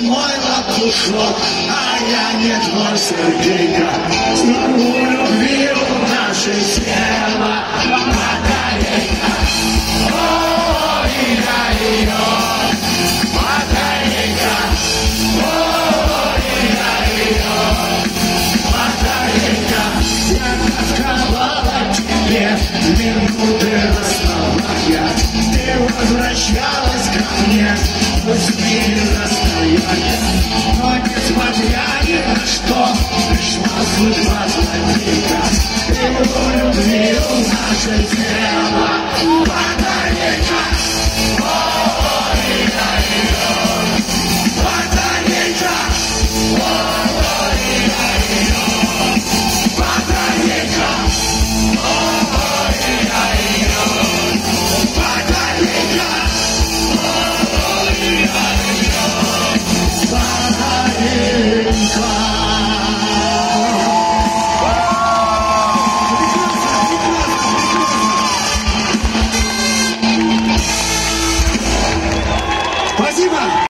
мой лопушок, а я не твой серденько. Снова любви у наше тело батарейка. Ой-ой-ой, батарейка. Ой-ой-ой, батарейка. Я тосковала тебе минуты расставания. Ты возвращалась ко мне, пусти расстояние. Но несмотря ни на что, пришла судьба злодейка. И у любви у наше тело батарейка. Ой-ой-ой, батарейка. Ой-ой-ой, батарейка. Ой-ой-ой, батарейка. Ой-ой-ой, батарейка.